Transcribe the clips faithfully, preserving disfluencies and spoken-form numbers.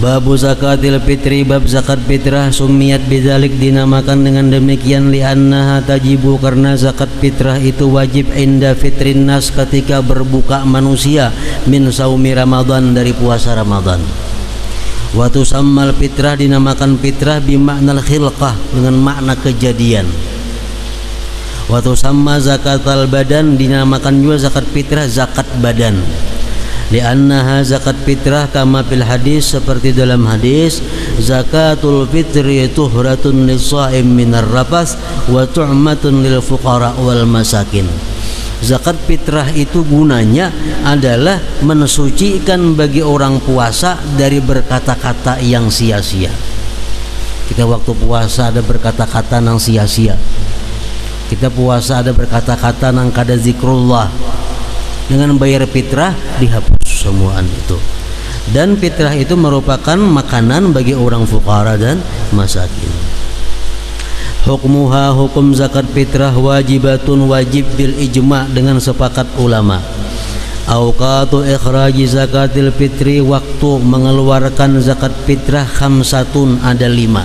Babu zakatil fitri, bab zakat fitrah. Sumiyat bidzalik, dinamakan dengan demikian, li'annaha tajibu, karena zakat fitrah itu wajib inda fitrin nas, ketika berbuka manusia, min saumi Ramadan, dari puasa Ramadan. Wa tusammal fitrah, dinamakan fitrah bimaknal khilqah, dengan makna kejadian. Wa tusamma zakatal badan, dinamakan juga zakat fitrah zakat badan. Li'annaha zakat fitrah kama fil hadis, seperti dalam hadis, zakatul fitri tuhratun lis-shaim minar rafath wa tu'matun lil fuqara wal masakin. Zakat fitrah itu gunanya adalah mensucikan bagi orang puasa dari berkata-kata yang sia-sia. Kita waktu puasa ada berkata-kata yang sia-sia. Kita puasa ada berkata-kata yang kada zikrullah. Dengan bayar fitrah dihapus semuaan itu. Dan fitrah itu merupakan makanan bagi orang fuqara dan masakin. Hukmuha, hukum zakat fitrah, wajibatun, wajib bil ijma', dengan sepakat ulama. Awqatu ikhraji zakatil fitri, waktu mengeluarkan zakat fitrah, khamsatun, ada lima.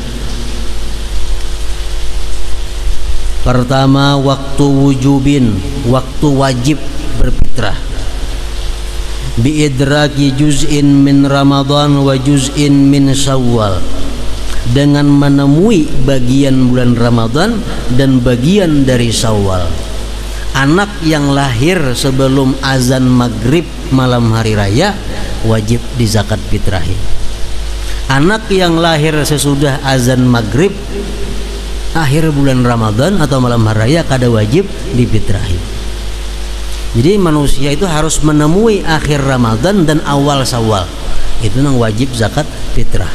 Pertama, waktu wujubin, waktu wajib berfitrah. Biidraki juz'in min Ramadan wa juz'in min Syawal, dengan menemui bagian bulan Ramadan dan bagian dari Syawal. Anak yang lahir sebelum azan maghrib malam hari raya wajib dizakat fitrahi. Anak yang lahir sesudah azan maghrib akhir bulan Ramadan atau malam hari raya kada wajib difitrahi. Jadi manusia itu harus menemui akhir Ramadan dan awal Syawal, itu yang wajib zakat fitrah.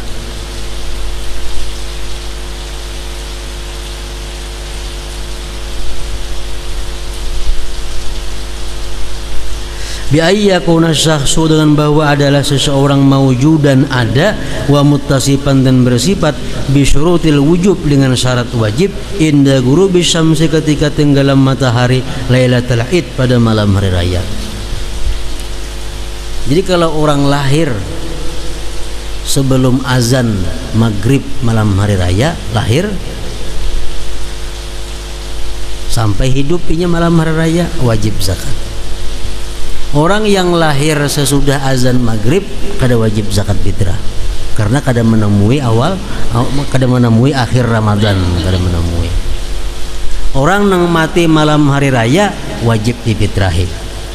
Biayyakuna syakhsu, dengan bahwa adalah seseorang mawjudan, ada, wa muttasifan, dan bersifat, bisyurutil wujub, dengan syarat wajib, inda ghurubi syamsi, ketika tenggelam matahari, lailatul id, pada malam hari raya. Jadi kalau orang lahir sebelum azan maghrib malam hari raya, lahir sampai hidupnya malam hari raya, wajib zakat. Orang yang lahir sesudah azan maghrib kada wajib zakat fitrah, karena kada menemui awal, kada menemui akhir Ramadan, kada menemui. Orang yang mati malam hari raya wajib difitrahi.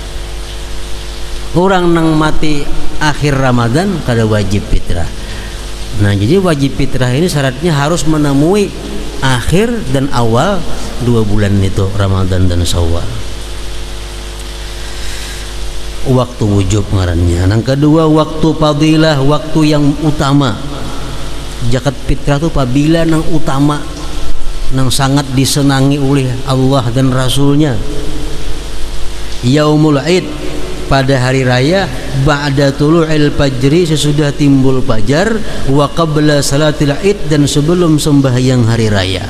Orang yang mati akhir Ramadan kada wajib fitrah. Nah, jadi wajib fitrah ini syaratnya harus menemui akhir dan awal dua bulan itu, Ramadan dan Syawal. Waktu wujub ngarannya. Yang kedua, waktu fadilah, waktu yang utama. Zakat fitrah itu apabila yang utama, yang sangat disenangi oleh Allah dan Rasulnya. Yaumul Id, pada hari raya, ba'da tulu'il fajri, sesudah timbul fajar, wa qabla salatil Id, dan sebelum sembahyang hari raya.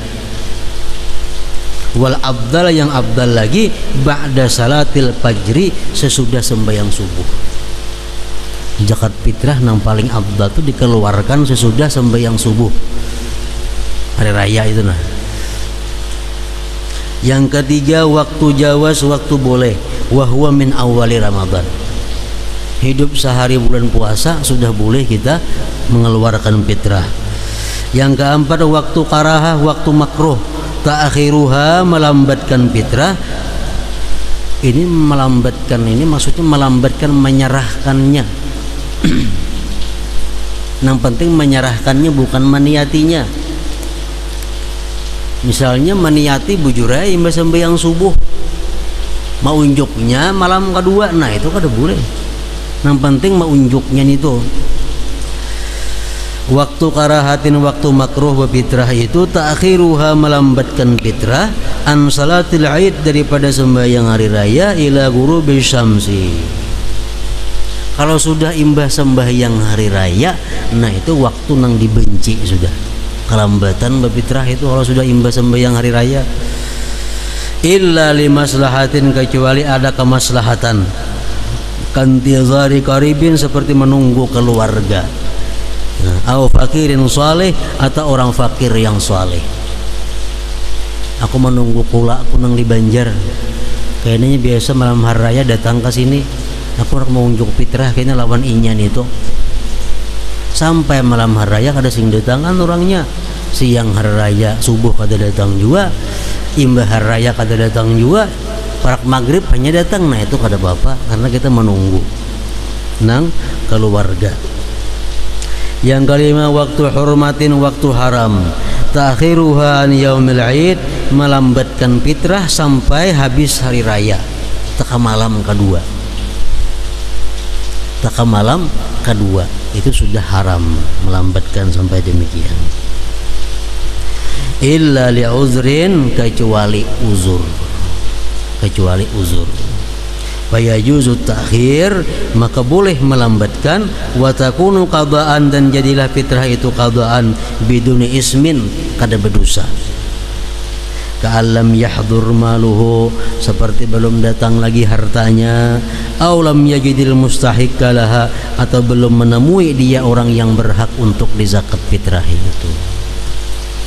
Wal abdal, yang abdal lagi, ba'da salatil fajri, sesudah sembahyang subuh. Zakat fitrah yang paling abdal itu dikeluarkan sesudah sembahyang subuh hari raya itu nah. Yang ketiga, waktu jawaz, waktu boleh, wa huwa min awali Ramadan. Hidup sehari bulan puasa sudah boleh kita mengeluarkan fitrah. Yang keempat, waktu karahah, waktu makruh, ta'akhiruha, melambatkan fitrah. Ini melambatkan, ini maksudnya melambatkan, menyerahkannya. Yang penting menyerahkannya, bukan meniatinya. Misalnya meniati bujurai mbak sembahyang subuh, mau unjuknya malam kedua, nah itu kada boleh. Yang penting mau unjuknya itu. Waktu karahatin, waktu makruh berfitrah itu, ta'akhiruha, melambatkan fitrah, an salatil Id, daripada sembahyang hari raya, ila ghurubi syamsi. Kalau sudah imbah sembahyang hari raya, nah itu waktu nang dibenci sudah. Kelambatan berfitrah itu kalau sudah imbah sembahyang hari raya. Illa limaslahatin, kecuali ada kemaslahatan. Kantizari qaribin, seperti menunggu keluarga. au fakirin saleh, atau orang fakir yang saleh. Aku menunggu pula aku nang di Banjar. Kayaknya biasa malam hari raya datang ke sini. Aku mau unjuk fitrah kayaknya lawan inyan itu. Sampai malam hari raya kada sing datang kan orangnya. Siang hari raya subuh kada datang juga. Imbah hari raya kada datang juga. Parak maghrib hanya datang. Nah itu kada apa-apa karena kita menunggu nang keluarga. Yang kelima, waktu hurmatin, waktu haram. Ta'khiruha an yaumil id, melambatkan fitrah sampai habis hari raya. Teka malam kedua. Teka malam kedua itu sudah haram melambatkan sampai demikian. Illa li'uzrin, kecuali uzur. Kecuali uzur. Fayajuzu ta'khir, maka boleh melambatkan. Wa takunu qadaan, dan jadilah fitrah itu qadaan biduni ismin, kada berdosa. Ka'allam yahdur maluhu, seperti belum datang lagi hartanya. Aw lam yajidil mustahiqqa laha, atau belum menemui dia orang yang berhak untuk dizakat fitrah itu.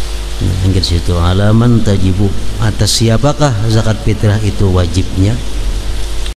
Nah, situ alaman tajibu, atas siapakah zakat fitrah itu wajibnya?